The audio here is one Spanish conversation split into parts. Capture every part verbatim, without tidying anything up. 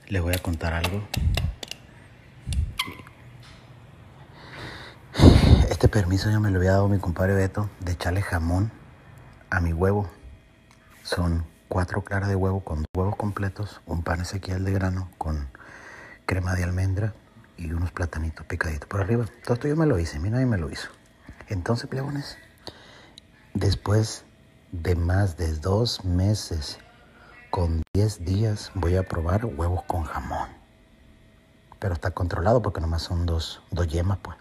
Les voy a contar algo. Este permiso ya me lo había dado mi compadre Beto de echarle jamón a mi huevo. Son cuatro claras de huevo con huevos completos, un pan Ezequiel de grano con crema de almendra y unos platanitos picaditos por arriba. Todo esto yo me lo hice, mi nadie me lo hizo. Entonces, plebones, después de más de dos meses con diez días voy a probar huevos con jamón. Pero está controlado porque nomás son dos, dos yemas, pues.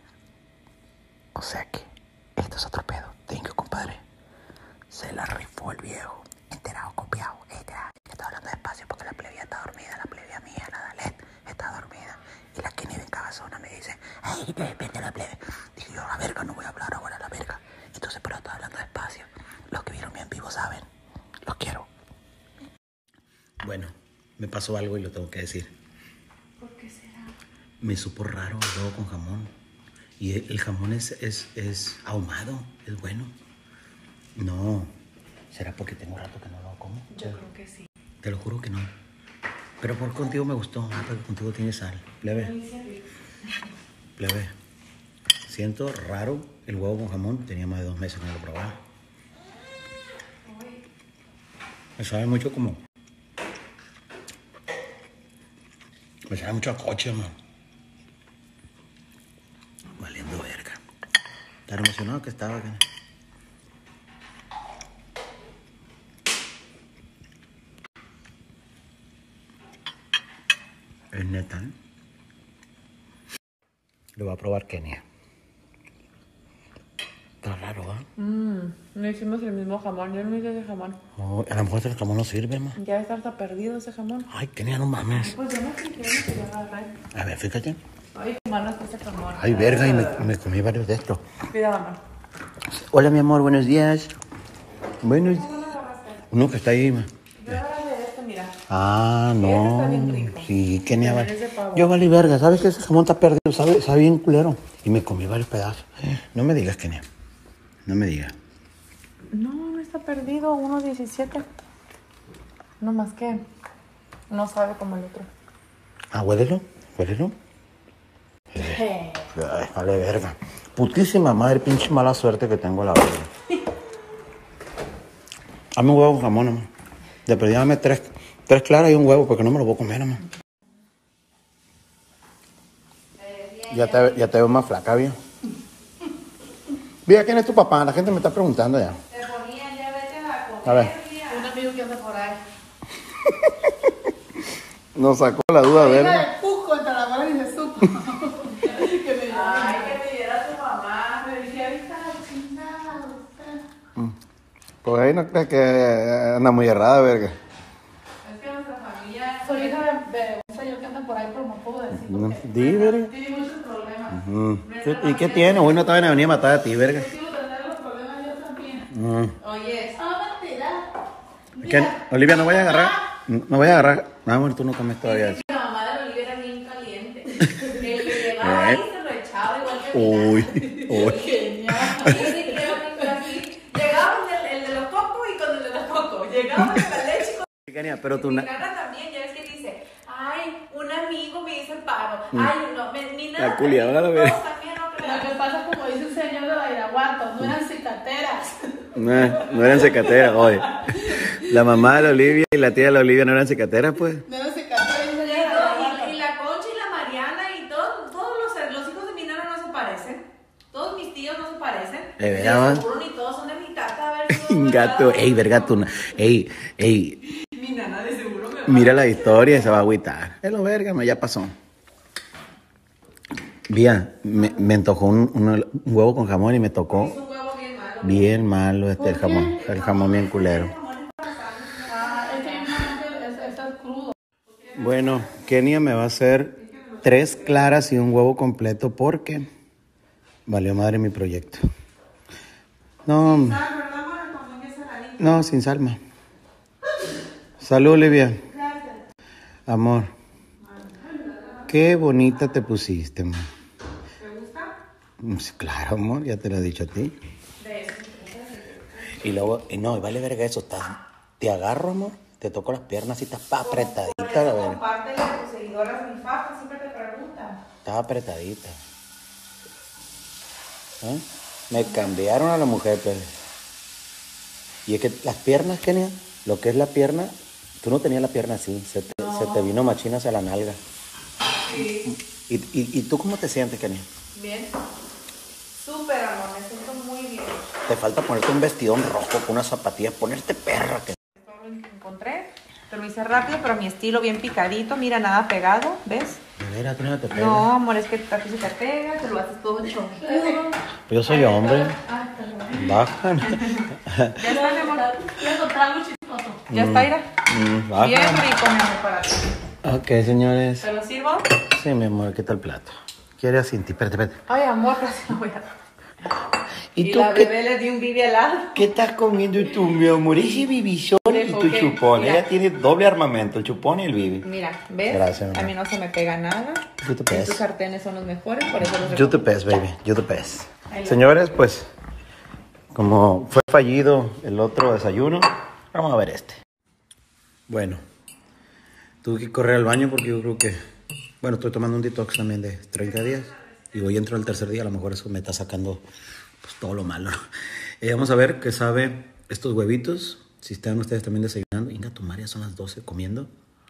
O sea que esto es otro pedo. Tengo, compadre. Se la rifó el viejo. Enterado, copiado. Enterado. Estoy hablando despacio porque la plebia está dormida. La plebia mía, la Dalet, está dormida. Y la Kenny en cabezona me dice, ¡ay, te despierta la plebe! Dije yo, la verga, no voy a hablar ahora, la verga. Entonces, pero estoy hablando despacio. Los que vieron mi en vivo saben. Los quiero. Bueno, me pasó algo y lo tengo que decir. ¿Por qué será? Me supo raro el huevo con jamón. Y el, el jamón es, es, es ahumado, es bueno. No, ¿será porque tengo rato que no lo como? Yo creo que sí. Te lo juro que no. Pero por contigo me gustó. Ah, porque contigo tiene sal. Plebe. Plebe. Siento raro el huevo con jamón. Tenía más de dos meses que no lo probaba. Me sabe mucho como... Me sabe mucho a coche, man. Valiendo verga. Tan emocionado que estaba. Que... Es neta, ¿eh? Lo voy a probar Kenia. Está raro, ¿eh? Mmm, no hicimos el mismo jamón. Yo no hice ese jamón. Oh, a lo mejor ese jamón no sirve, ma. Ya está hasta perdido ese jamón. Ay, Kenia, no mames. Pues yo no sé qué me quería agarrar. A ver, fíjate. Ay, qué malo está ese jamón. Ay, verga, y me, me comí varios de estos. Pida, mamá. Hola, mi amor, buenos días. Buenos días. Uno que está ahí, ma. Yo agarré de este, mira. Ah, no. Ese está bien rico. Sí, Kenia, Pero vale. es de pavo. Yo valí verga, ¿sabes que ese jamón está perdido? ¿Sabe, sabe bien culero? Y me comí varios pedazos. No me digas, Kenia. No me digas. No, no está perdido. uno diecisiete. No más que no sabe como el otro. Ah, huélelo, huélelo. ¿Qué? Ay, vale verga. Putísima madre, pinche mala suerte que tengo la verga. Dame un huevo con jamón, amor. De perdí, dame tres, tres claras y un huevo porque no me lo voy a comer, amor. Ya te, ya te veo más flaca, bien. Mira, ¿quién es tu papá? La gente me está preguntando ya. Te ponían, ya vete a comer. A ver. Un amigo que anda por ahí. Nos sacó la duda, Hija verga. de puco entre la mano y se supo. Que me Ay, que me diera tu mamá. Me dije, ahorita la chingada. Pues ahí no crees que anda muy errada, verga. Es que nuestra familia. Soy hija de, de un señor que anda por ahí, pero no puedo decir. No, Porque di, verga. tiene muchos problemas. Mm. ¿Qué- ¿Y qué tiene? Hoy no te van a venir a matar a ti, verga. Yo quiero tener los problemas yo también. Mm. Oye, Ah, mentira. ¿Qué? Olivia, no voy a agarrar. No voy a agarrar. No, amor, tú no comes todavía eso. la mamá de Olivia era bien caliente. El que llegaba ahí se lo echaba igual que mi Uy, uy. Genial. nana. Sí, sí, era bien así. Llegaba el, el de los cocos y con el de los cocos. Llegaba el de la leche y con Kenia, pero tú mi na- nana también. Ya ves que dice, ay, un amigo me hizo el paro. Ay, no, me- mi nana. La culiada, la verga. todos también, no Lo creas. que pasa, como dice un señor de Bairaguato, no eran cicateras. No, no eran cicateras, oye. La mamá de la Olivia y la tía de la Olivia no eran cicateras, pues. No eran cicateras, un señor Y, de todo- Bairaguato. y- y la Concha y la Mariana y todo- todos los, los hijos de mi nana no se parecen. Todos mis tíos no se parecen. ¿De verdad? Seguro ni todos son de mi tata. A ver si Gato, ey, vergato. na- Ey, ey. Mi nana de seguro me va Mira la historia y se va a agüitar. Es lo verga, no, ya pasó. Bien, me, me antojó un, un- un huevo con jamón y me tocó Es un huevo bien malo. bien malo este el jamón. El jamón bien culero. Ah, es que hay una que es, es crudo. Bueno, Kenia me va a hacer tres claras y un huevo completo porque valió madre mi proyecto. No, no, sin salma. Salud, Olivia. Amor. Qué bonita te pusiste, amor. ¿Te gusta? Pues claro, amor, ya te lo he dicho a ti. Y luego, y no, y vale verga eso, está, te agarro, amor, te toco las piernas y estás pa apretadita, la verga. Comparte competidoras mi faja, siempre te preguntan. Estaba apretadita. ¿Eh? Me cambiaron a la mujer, pero... Y es que las piernas, Kenia, lo que es la pierna, tú no tenías la pierna así, se te, no. se te vino machina hacia la nalga. Sí. ¿Y, y, y tú cómo te sientes, Kenia? Bien. Súper, amor, me siento muy bien. Te falta ponerte un vestidón rojo con unas zapatillas, ponerte perra. Que... Esto lo encontré, te lo hice rápido, pero a mi estilo bien picadito, mira, nada pegado, ¿ves? De veras, tú no te pegas. No, amor, es que a ti se te pega, te lo haces todo chonquillo. Yo soy hombre. Ah, perdón. Bajan. Ya está, mi amor. Quiero encontrar algo chistoso. Ya está, Ira. Mm, bajan. Bien rico, mi amor, para ti. Ok, señores. ¿Te lo sirvo? Sí, mi amor, ¿qué tal el plato? ¿Quiere así? Espérate, espérate. Ay, amor, casi lo voy a dar. ¿Y, Y tú la qué, bebé le di un bibi helado. qué estás comiendo tú, mi amor? Ese bibizón y tu Ok, chupón. mira. Ella tiene doble armamento, el chupón y el bibi. Mira, ¿ves? Gracias, a mí no se me pega nada. You the best. Estos sartenes son los mejores, por eso los You the recomiendo. best, baby. You the best. I love Señores, pues, como fue fallido el otro desayuno, vamos a ver este. Bueno, tuve que correr al baño porque yo creo que... Bueno, estoy tomando un detox también de treinta días. Y hoy entro al tercer día, a lo mejor eso me está sacando pues, todo lo malo. Eh, vamos a ver qué sabe estos huevitos. Si están ustedes también desayunando. Inga, tu María, son las doce comiendo.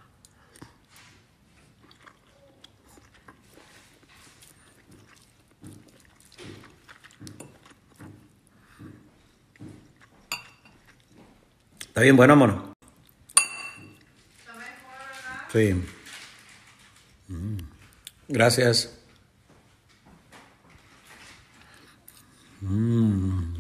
¿Está bien bueno, mono? Sí. Mm. Gracias. Mm.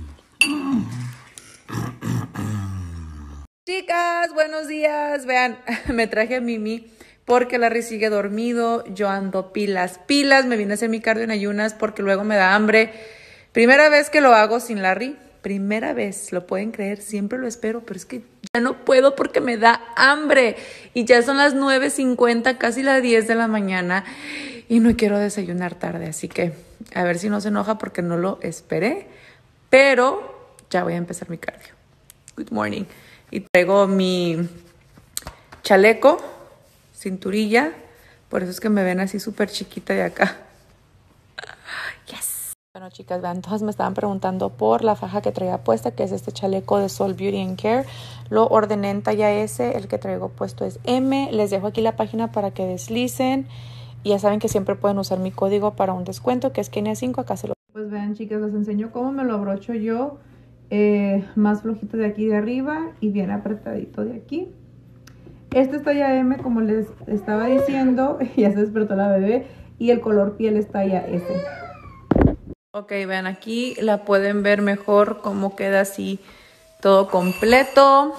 Chicas, buenos días. Vean, me traje a Mimi porque Larry sigue dormido. Yo ando pilas, pilas. Me vine a hacer mi cardio en ayunas porque luego me da hambre. Primera vez que lo hago sin Larry. Primera vez, lo pueden creer, siempre lo espero, pero es que ya no puedo porque me da hambre. Y ya son las nueve cincuenta, casi las diez de la mañana y no quiero desayunar tarde. Así que a ver si no se enoja porque no lo esperé, pero ya voy a empezar mi cardio. Good morning. Y traigo mi chaleco, cinturilla, por eso es que me ven así súper chiquita de acá. Yes. Bueno, chicas, vean, todas me estaban preguntando por la faja que traía puesta, que es este chaleco de Sol Beauty and Care. Lo ordené en talla S, el que traigo puesto es M. Les dejo aquí la página para que deslicen. Y ya saben que siempre pueden usar mi código para un descuento, que es Kenia cinco. Acá se lo... Pues vean, chicas, les enseño cómo me lo abrocho yo. Eh, más flojito de aquí de arriba y bien apretadito de aquí. Este es talla M, como les estaba diciendo. Ya se despertó la bebé. Y el color piel es talla S. Ok, vean, aquí la pueden ver mejor cómo queda así todo completo.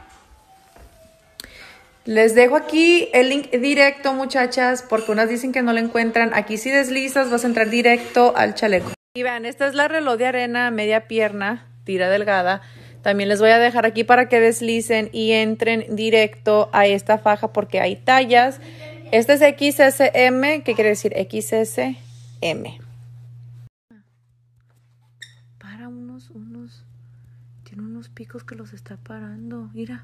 Les dejo aquí el link directo, muchachas, porque unas dicen que no lo encuentran. Aquí si deslizas vas a entrar directo al chaleco. Y vean, esta es la reloj de arena media pierna, tira delgada. También les voy a dejar aquí para que deslicen y entren directo a esta faja porque hay tallas. Este es X S M, ¿qué quiere decir? X S M. Para unos, unos, tiene unos picos que los está parando. Mira.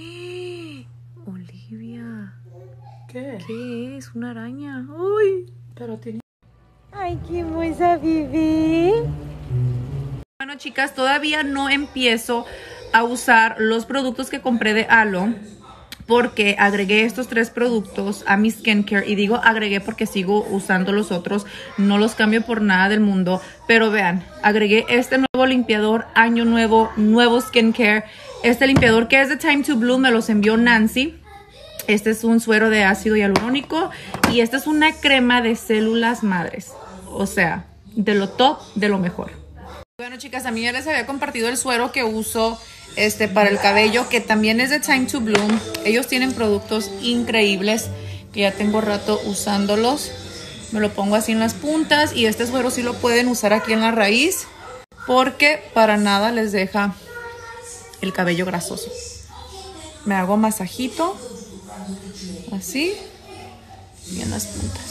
Olivia. ¿Qué? ¿Qué es? Una araña. Uy. Pero tiene... Ay, qué hermosa bebé. Bueno, chicas, todavía no empiezo a usar los productos que compré de Alo porque agregué estos tres productos a mi skincare. Y digo agregué porque sigo usando los otros. No los cambio por nada del mundo. Pero vean, agregué este nuevo limpiador, año nuevo, nuevo skincare. Este limpiador que es de Time to Bloom me los envió Nancy. Este es un suero de ácido hialurónico. Y esta es una crema de células madres. O sea, de lo top, de lo mejor. Bueno, chicas, a mí ya les había compartido el suero que uso este, para el cabello, que también es de Time to Bloom. Ellos tienen productos increíbles que ya tengo rato usándolos. Me lo pongo así en las puntas y este suero sí lo pueden usar aquí en la raíz porque para nada les deja el cabello grasoso. Me hago masajito así y en las puntas.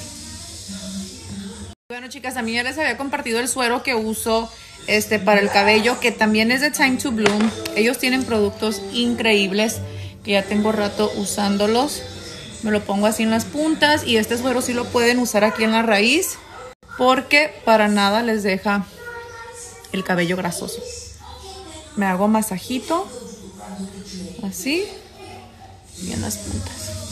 Bueno, chicas, a mí ya les había compartido el suero que uso este, para el cabello, que también es de Time to Bloom. Ellos tienen productos increíbles que ya tengo rato usándolos. Me lo pongo así en las puntas y este suero sí lo pueden usar aquí en la raíz porque para nada les deja el cabello grasoso. Me hago masajito así y en las puntas.